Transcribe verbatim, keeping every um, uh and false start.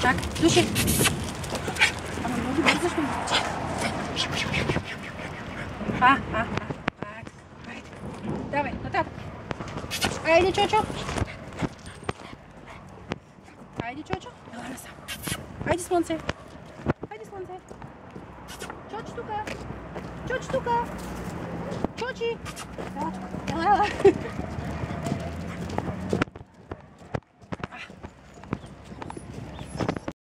Так, слушай. Ама много бързо ще ме. А, а, а. Айде, айде. Давай, нататък. Айде, Чочо. Айде, Чочо. Ела насам. Айде, слънце. Айде, слънце. Чочо тука. Чочо тука. Чочи. Ела тука. Ела, ела.